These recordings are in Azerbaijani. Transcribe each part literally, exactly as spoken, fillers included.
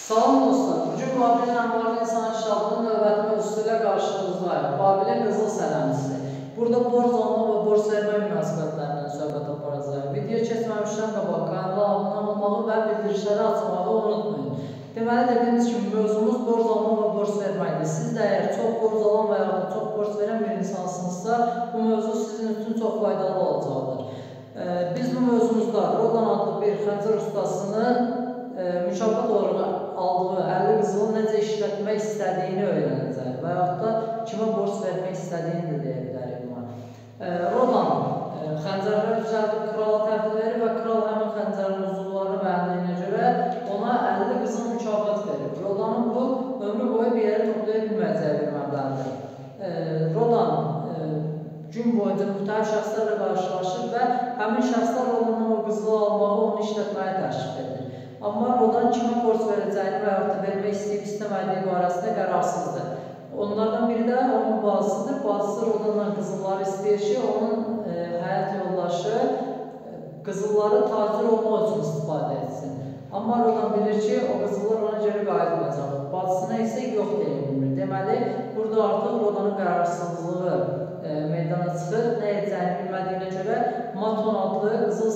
Salam dostlar, bugün Babil'in Əmvarlı İnsan İştirakının növbəti mövzusu ilə qarşınızdayıq. Babil'in qızıl sələmçisi. Burada borc alma və borc vermə münasibətlərindən söhbət aparacağıq. Video keçməmişdən qabaq kanala abunə olmağı və bildirişləri açmağı unutmayın. Deməli, dediyimiz kimi mövzumuz borc alma və borc verməkdir. Siz də əgər çox borc alan və ya da çox borc verən bir insansınızsa, bu mövzu sizin üçün çox faydalı olacaqdır. Biz bu mövzumuzda Rodan adlı bir xəncər ustasının mükafat olaraq aldığı əlli qızılı necə işlətmək istədiyini öyrənəcək və yaxud da kimə borc vermək istədiyini də deyə bilərik. Rodan xəncərlər düzəldib krala təhvil verir və kral həmin xəncərin uzunluğunu bəyəndiyinə görə ona əlli qızıl mükafat verir. Rodanın bu ömrü boyu bir yerə toplaya bilməyəcəyi bir məbləğdir. Rodan gün boyunca müxtəlif şəxslərlə qarşılaşır və həmin şəxslər Rodanın o qızılı almağı, onu işlətməyə təşrif edir. Amma Rodan kimə borc verəcəyini və yaxud da vermək istəyib istəmədiyi barəsində qərarsızdır. Onlardan biri də onun bacısıdır. Bacısı Rodandan qızılları istəyir ki, onun həyat yoldaşı qızılları tacir olmaq üçün istifadə etsin. Amma Rodan bilir ki, o qızıllar ona görə qayıtmayacaq. Bacısına isə yox deyə bilmir. Deməli, burada artıq Rodanın qərarsızlığı meydana çıxır. Nə edəcəyini bilmədiyinə görə Maton adlı qızıl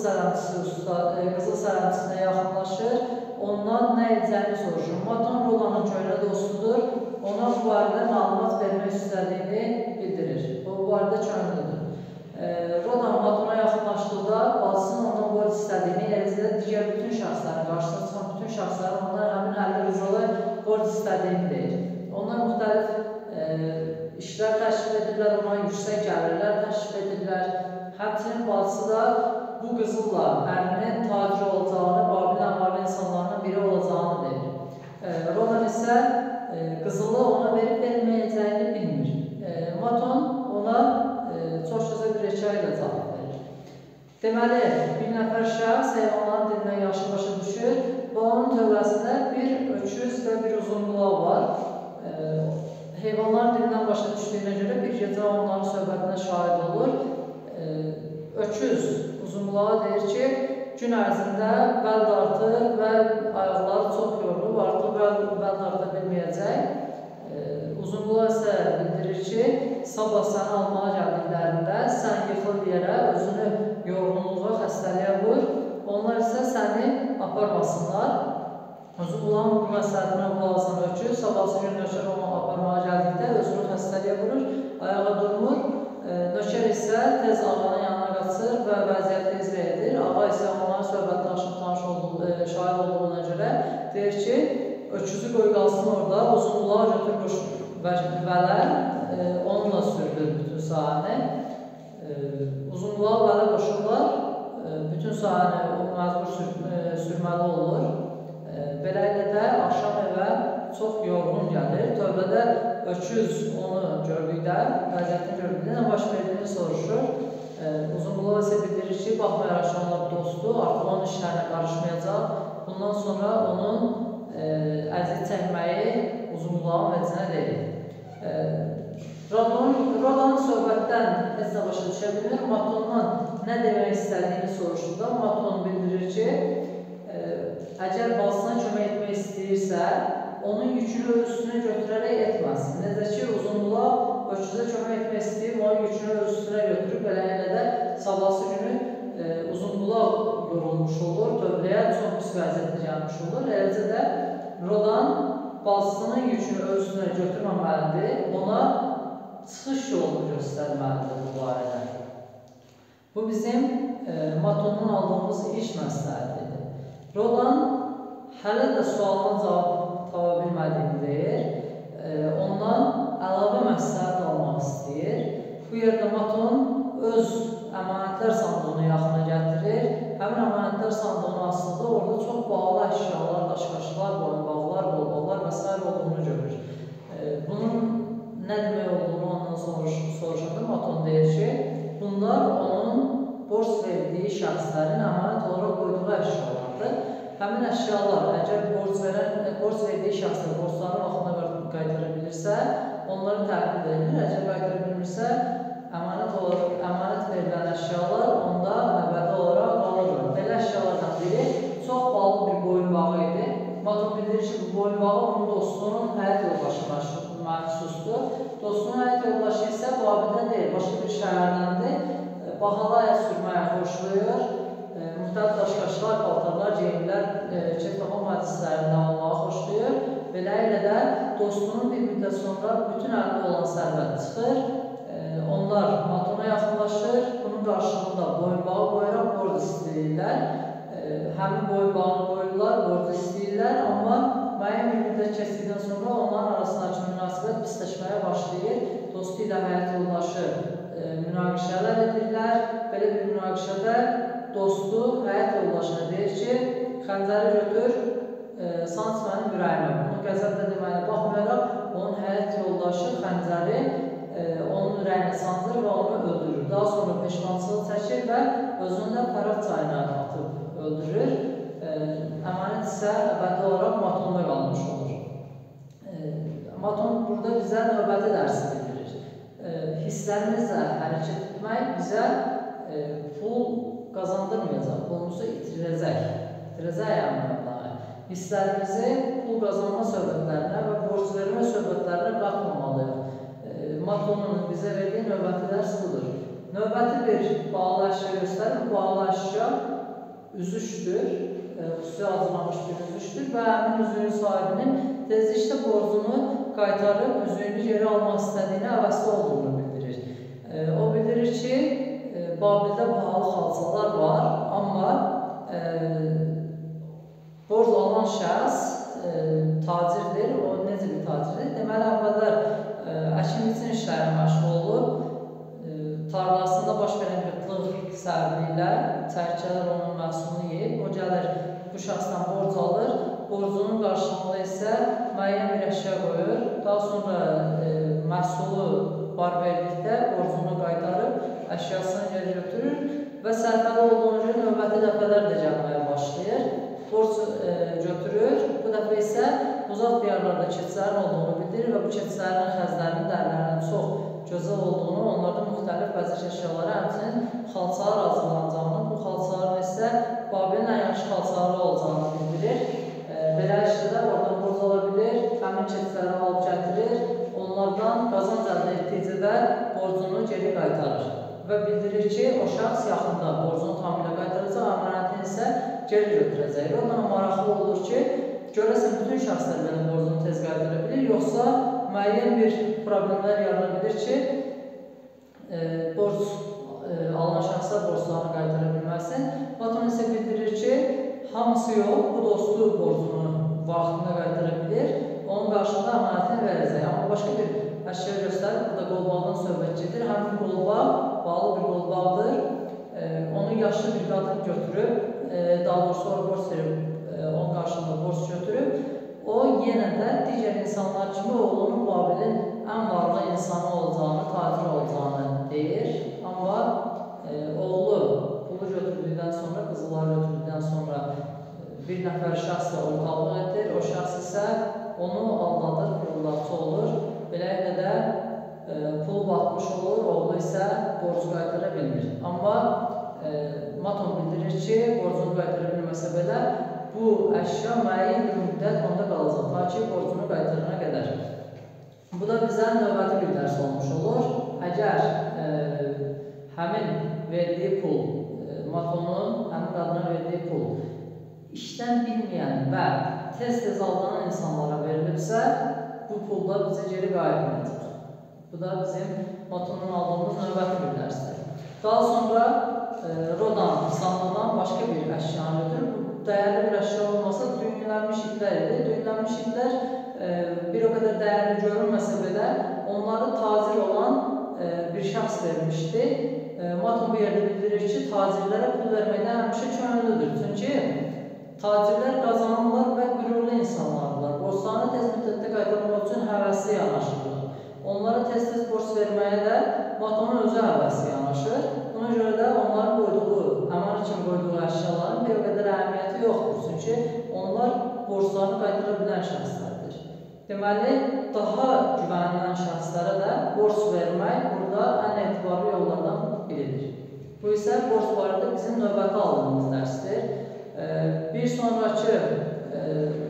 sələmçisinə yaxınlaşır. Ondan nə edəcəyini soruşur. Maton Rodanın köhnə dostudur. Ona bu barədə məlumat vermək istədiyini bildirir. O bu barədə köhnədir. Rodan Matona yaxınlaşdıqda bacısının ondan borc istədiyini, eləcə də digər bütün şəxslərin, qarşısına çıxan bütün şəxslərin ondan həmin əlli qızılı borc istədiyini deyir. Onlar müxtəlif işlər təşrif edirlər, ona yüksək gəlirlər təşrif edirlər. Həmçinin bacısı da bu qızılla ərinin tacir olacağını, Babil'in əmvarlı insanlarının biri olacağını deyir. Rodan isə qızılı ona verib verməyəcəyini bilmir. Maton ona çox gözəl bir hekayə ilə cavab verir. Deməli, bir nəfər şəxs heyvanların dilindən yaxşı başa düşür və onun tövbəsində bir öküz və bir uzunqulaq var. Heyvanların dilindən başa düşdüyünə görə bir gecə onların söhbətinə şahid olur. Öküz uzunqulağa deyir ki, gün ərzində bəl dartır və ayaqları çox yorulub, artıq bəl darta bilməyəcək. Uzunqulaq isə bildirir ki, sabah səni almağa gəldiklərində sən yıxıl yerə, özünü yorğunluğa, xəstəliyə vur. Onlar isə səni aparmasınlar. Uzunqulağın bu məsləhətinə qulaq asan öküz, sabahsı gün nökər onu aparmağa gəldikdə özünü xəstəliyə vurur, ayağa durmur. Nökər isə tez ağanın yanına qaçır və vəziyyəti izah edir. Ağa isə onların söhbətini aşıb tanış şahid olduğuna görə deyir ki, öküzü qoy qalsın orada, uzunqulağı götür vələ, onunla sürdür bütün sahəni. Uzunqulağı vələ qoşurlar, bütün sahəni məcbur sürməli olur. Beləliklə də axşam evə çox yorğun gəlir. Tövbədə öküz onu gördükdə, vəziyyətini gördükdə nə baş verdiyini soruşur. Uzunqulaq isə bildirir ki, baxmayaraq ki, onlar dostdur, artıq onun işlərinə qarışmayacaq. Bundan sonra onun əziyyət çəkməyi Uzunqulağın vəcinə deyil. Rodanın söhbətdən heç nə başa düşə bilir. Matondan nə demək istədiyini soruşduqda Maton bildirir ki, əgər bacısına kömək etmək istəyirsə, onun yükünü öz üstünə götürərək etməsin. Necə ki, Uzunqulaq öküzə kömək etmək istəyib, onun yükünü öz üstünə götürüb, beləliklə də sabahsı günü Uzunqulaq yorulmuş olur, tövləyə çox pis vəziyyətdə gəlmiş olur. Eləcə də Rodan bacısının yükünü öz üstünə götürməməlidir, ona çıxış yolunu göstərməlidir bu barədə. Bu bizim Matondan aldığımız iş məsləhətidir. Rodan hələ də sualına cavab tapa bilmədiyini deyir, ondan əlavə məsləhət almaq istəyir. Bu yerdə Maton öz əmanətlər sandığını yaxına gətirir. Həmin əmanətlər sandığını aslında orada çox bağlı əşyalar, daşqaşlar, boyunbağlar, qolbağlar və s. olduğunu görür. Bunun nə demək olduğunu ondan soruşanda Maton deyir ki, bunlar onun borc verdiyi şəxslərin əmanət olaraq qoyduğu əşyalardır. Həmin əşyalar, əgər borc verdiyi şəxslər borclarını vaxtına qaytara bilirsə, onları təhvil verilir. Əgər qaytara bilmirsə, əmanət verilən əşyalar onda əbədi olaraq qalır. Belə əşyalardan biri çox bağlı bir boyunbağı idi. Maton bildirir ki, bu boyunbağı onun dostunun həyat yoldaşı məxsusdur. Dostunun həyat yoldaşı isə Babildən deyil, başqa bir şəhərdəndir. Bahalı ayaq sürməyə xoşlayır, müxtəlif daşqaşlar, paltarlar, geyimlər, çəkdəxon məclislərində almağı xoşlayır. Beləliklə də dostunun bir müddət sonra bütün əlində olan sərvət çıxır. Onlar Matona yaxınlaşır, bunun qarşılığında boyunbağı qoyaraq borc istəyirlər. Həmin boyunbağını qoyurlar, borc istəyirlər, amma müəyyən bir müddət keçdikdən sonra onların arasındakı münasibət pisləşməyə başlayır. Dostu ilə həyat yoldaşı münaqişələr edirlər. Belə bir münaqişədə dostu həyat yoldaşına deyir ki, xəncəri götür, sanc mənim ürəyimə. Bunu qəzəblə deməyinə baxmayaraq, onun həyat yoldaşı xəncəri onun ürəyinə sancır və onu öldürür. Daha sonra peşmançılıq çəkir və özünü də Fərat çayına atıb öldürür. Əmanət isə əbədi olaraq Matonda qalmış olur. Maton burada bizə növbəti dərsi bildirir. Hisslərimizlə hərəkət etmək bizə pul qazandırmayacaq, pulumuzu itirəcək. İtirəcək əmrəmləri. Hisslərimizi pul qazanma söhbətlərinə və borc vermə söhbətlərinə qatmamalıyıq. Matonun bizə verdiyi növbəti dərs budur. Növbəti bir bağlı əşya göstərir. Bu bağlı əşya üzüşdür, xüsusi hazırlanmış bir üzüşdür və həmin üzüyün sahibinin tezliklə borcunu qaytarıb üzüyünü geri almaq istədiyini əvəzli olduğunu bildirir. O bildirir ki, Babildə pahalı xalçalar var, amma borc alan şəxs tacirdir. O necə bir tacirdir? Deməli, əvvəllər əkin-biçin işləri məşğul olub, tarlasında baş verən qıtlıq səbəbilə çərkələr onun məhsulunu yeyib, o gəlir bu şəxsdən borc alır, borcunun qarşılığında isə müəyyən bir əşya qoyur, daha sonra məhsulu var verdikdə borcunu qaytarıb, əşyasını geri götürür və sərfədə olduğunu görə növbəti dəfələr də gəlməyə başlayır. Borc götürür, bu dəfə isə uzaq diyarlarda keçilərin olduğunu bildirir və bu keçilərin xəzlərinin dərlərinin çox gözəl olduğunu, onlarda müxtəlif bəzək əşyaları, həmçinin xalçalar hazırlanacağını, bu xalçaların isə Babilin ən yaxşı xalçaları olacağını bildirir. Belə işdə oradan borc ala bilir, həmin keçiləri alıb gətirir, onlardan qazanc əldə etdikcə borcunu geri qaytarır və bildirir ki, o şəxs yaxında borcunu tamamilə qaytaracaq, əmanətini isə geri götürəcək. Oradan maraqlı olur ki, görəsən bütün şəxslər mənim borcunu tez qaytara bilir, yoxsa müəyyən bir problemlər yarana bilir ki, borc alınan şəxslər borclarını qaytara bilməsin. Maton isə bildirir ki, hamısı yox, bu dostu borcunu vaxtında qaytara bilir, onun qarşılığında əmanətini verəcək. Amma başqa bir əşya göstərir, burada qolbağdan söhbət gedir. Həmin qolbağ, bağlı bir qolbağdır. Onu yaşlı bir qadın götürüb, daha doğrusu o borc verib, onun qarşılığında borc götürüb, o yenə də digər insanlar kimi oğlunun Babilin ən varlı insanı olacağını, tacir olacağını deyir. Amma oğlu pulu götürdükdən sonra, qızılları götürdükdən sonra bir nəfər şəxslə ortaqlıq edir. O şəxs isə onu aldadır, fırıldaqçı olur. Beləliklə də pulu batmış olur, oğlu isə borcu qaytara bilmir. Amma Maton bildirir ki, borcunu qaytara bilməsə belə, bu əşya müəyyən bir müddət onda qalacaq, ta ki, borcunu qaytarana qədər. Bu da bizə növbəti bir dərs olmuş olur. Əgər həmin verdiyi pul, Matonun həmin qadına verdiyi pul işdən bilməyən və tez-tez aldanan insanlara verilibsə, bu pulda bizə geri qayıtmayacaq. Bu da bizim Matonun aldığımız növbəti bir dərsdir. Daha sonra Rodan, sandıqdan başqa bir əşyanı götürür. Dəyərli bir əşya olmasa düyünlənmiş iplər idi. Düyünlənmiş iplər bir o qədər dəyərli görünməsə belə onları tacir olan bir şəxs vermişdi. Maton bu yerdə bildirir ki, tacirlərə pul verməkdən həmişə könüllüdür. Çünki tacirlər qazanırlar və qürurlu insanlardır. Borclarını tez müddətdə qaytarmaq üçün həvəsli yanaşırlar. Onlara tez-tez borc verməyə də Matonun özü həvəsli yanaşır. Buna görə də onların qoyduğu, əman üçün qoyduğu əşyaların bir o qədər əhəmiyyəti yoxdur. Çünki onlar borclarını qaytara bilən şəxslərdir. Deməli, daha güvənilən şəxslərə də borc vermək burada ən etibarlı yollardan biridir. Bu isə borc barədə bizim növbəti aldığımız dərsdir. Bir sonraki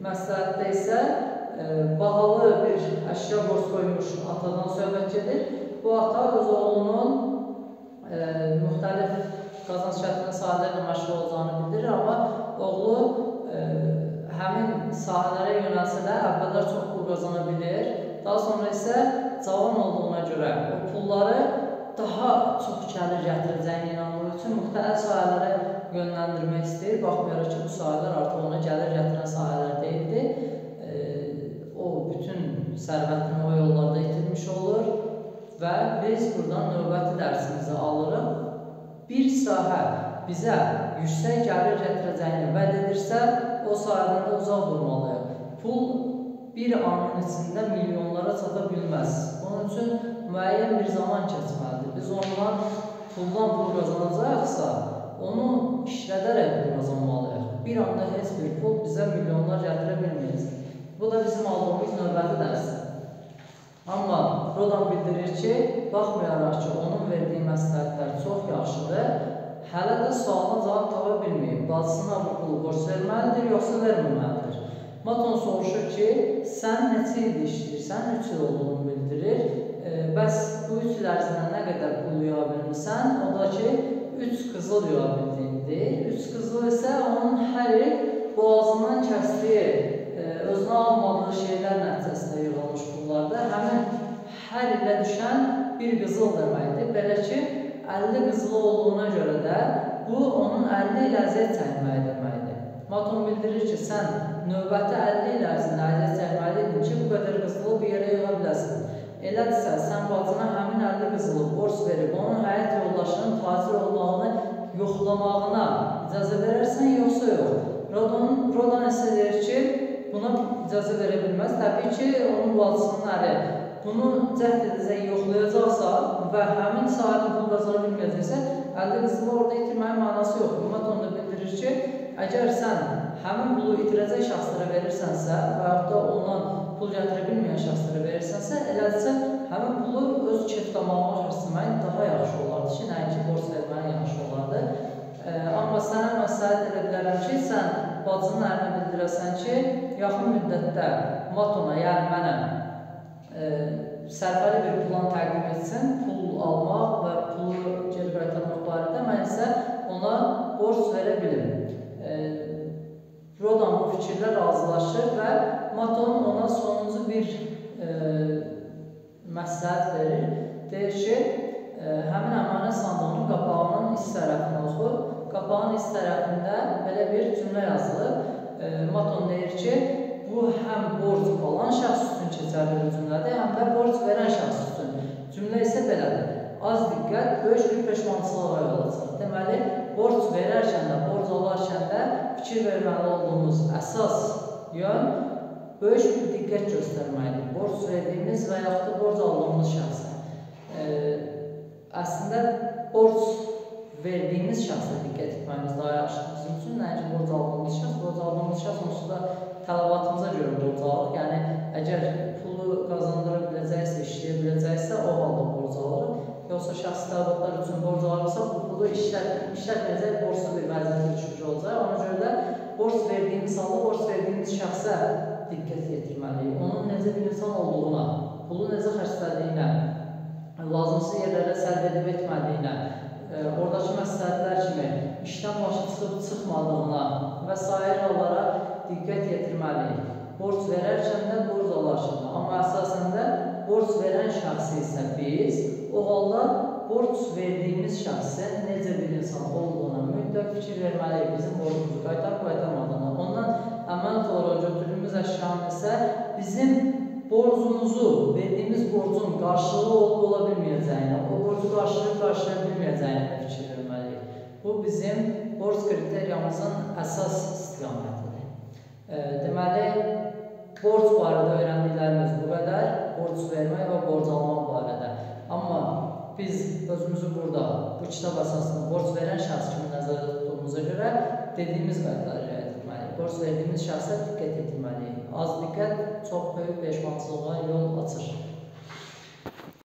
məsləhətdə isə e, bahalı bir əşya borc qoymuş atadan söhbət gedir. Bu ata öz oğlunun e, müxtəlif qazanc şərtinin sahələrlə məşğul olacağını bildirir, amma oğlu e, həmin sahələrə yönəlsə də əvvəllər çox pul qazana bilir. Daha sonra isə cavan olduğuna görə o pulları daha çox gəlir gətirəcəyini inandığı üçün müxtəlif sahələrə yönləndirmək istəyir. Baxmayaraq ki, bu sahələr artıq ona gəlir gətirən sahələr deyildi. E, o bütün sərvətini o yollarda itirmiş olur və biz buradan növbəti dərsimizi alırıq. Bir sahə bizə yüksək gəlir gətirəcəyini vəd edirsə, o sahədən də uzaq durmalıyıq. Pul bir anın içində milyonlara çata bilməz. Bunun üçün müəyyən bir zaman keçməlidir. Biz ondan puldan pul qazanacaqsa, onu işlədərək pul qazanmalıyıq. Bir anda heç bir pul bizə milyonlar gətirə bilməyəcək. Bu da bizim aldığımız növbəti dərsdir. Amma Rodan bildirir ki, baxmayaraq ki, onun verdiyi məsləhətlər çox yaxşıdır, hələ də sualına cavab tapa bilməyib. Bacısına bu pulu borc verməlidir, yoxsa verməməlidir? Maton soruşur ki, sən neçə il işləyirsən, üç il olduğunu bildirir. E, bəs bu üç il ərzində nə qədər pul yuya bilmirsən? O da ki, üç qızıl yuya bildiyindir. üç qızıl isə onun hər il boğazından kəsdiyi, e, özünə almadığı şeylər nəticəsində yığılmış pullarda həmin hər ilə düşən bir qızıl deməkdir. Belə ki, əlli qızılı olduğuna görə də bu onun əlli il əziyyət çəkməyi deməkdir. Maton bildirir ki, sən növbəti əlli il ərzində əziyyət çəkməliydin ki, bu qədər qızılı bir yerə yığa biləsin. Elədirsə, sən bacına həmin əlli qızılı borc verib, onun həyat yoldaşının tacir olmağını yoxlamağına icazə verərsən, yoxsa yox? Rodan isə deyir ki, buna icazə verə bilməz. Təbii ki, onun bacısının əri bunu cəhd edəcək, yoxlayacaqsa və həmin sahədə pul qazana bilməyəcəksə, əlli qızılı orada itirməyin mənası yoxdur. Maton da bildirir ki, əgər sən həmin pulu itirəcək şəxslərə verirsənsə və yaxud da ondan pul gətirə bilməyən şəxslərə verirsənsə, elədirsə, həmin pulu öz kef damağına xərcləməyin daha yaxşı olardı ki, nəinki borc verməyin yaxşı olardı. E, amma sənə məsləhət edə bilərəm ki, sən bacının ərinə bildirəsən ki, yaxın müddətdə Matona, yəni mənə e, sərfəli bir plan təqdim etsin, pul almaq və pulu geri qaytarmaq barədə mən isə ona borc verə bilim. E, Rodan bu fikirlə razılaşır və Maton ona sonuncu bir e, məsləhət verir. Deyir ki, e, həmin əmanət sandığının qapağının üst tərəfini oxu. Qapağın üst tərəfində belə bir cümlə yazılıb. E, Maton deyir ki, bu həm borc alan şəxs üçün keçərli bir cümlədir, həm də borc verən şəxs üçün. Cümlə isə belədir. Az diqqət, böyük bir peşmançılığa yol açar. Deməli, borc verərkən də, borc alarkən də fikir verməli olduğumuz əsas yön böyük bir diqqət göstərməkdir. Borc verdiyimiz və yaxud da borc aldığımız şəxsə. E, əslində, borc verdiyimiz şəxsə diqqət etməyimiz daha yaxşıdır bizim üçün. Nəinki borc aldığımız şəxs, borc aldığımız şəxs onsuz da tələbatımıza görə borc alır. Yəni, əgər pulu qazandıra biləcəksə, işləyə biləcəksə, o halda borc alır. Yoxsa şəxsi tələbatlar üçün borc alırsa, bu pulu işlətməyəcək, borclu bir vəziyyətə düşmüş olacaq. Ona görə də borc verdiyimiz halda, borc verdiyimiz şəxsə diqqət yetirməliyik. Onun necə bir insan olduğuna, pulu necə xərclədiyinə, lazımsız yerlərə sərf edib etmədiyinə, e, oradakı məsləhətlər kimi işdən başı çıxıb çıxmadığına və s. hallara diqqət yetirməliyik. Borc verərkən də, borc alarkən də. Amma əsasən də borc verən şəxsi isə biz, o halda borc verdiyimiz şəxsin necə bir insan olduğuna mütləq fikir verməliyik, bizim borcumuzu qaytarıb qaytarmadığına. Ondan əmanət olaraq götürdüyümüz əşyanın isə bizim borcumuzu, verdiyimiz borcun qarşılığı olub ola bilməyəcəyinə, o borcu qarşılayıb qarşılaya bilməyəcəyinə fikir verməliyik. Bu bizim borc kriteriyamızın əsas istiqamətidir. E, deməli, borc barədə öyrəndiklərimiz bu qədər, borc vermək və borc almaq barədə. Amma biz özümüzü burada bu kitab əsasında borc verən şəxs kimi nəzərdə tutduğumuza görə dediyimiz qaydaları riayət etməliyik. Borc verdiyimiz şəxsə diqqət etməliyik. Az diqqət çox böyük peşmançılığa yol açır.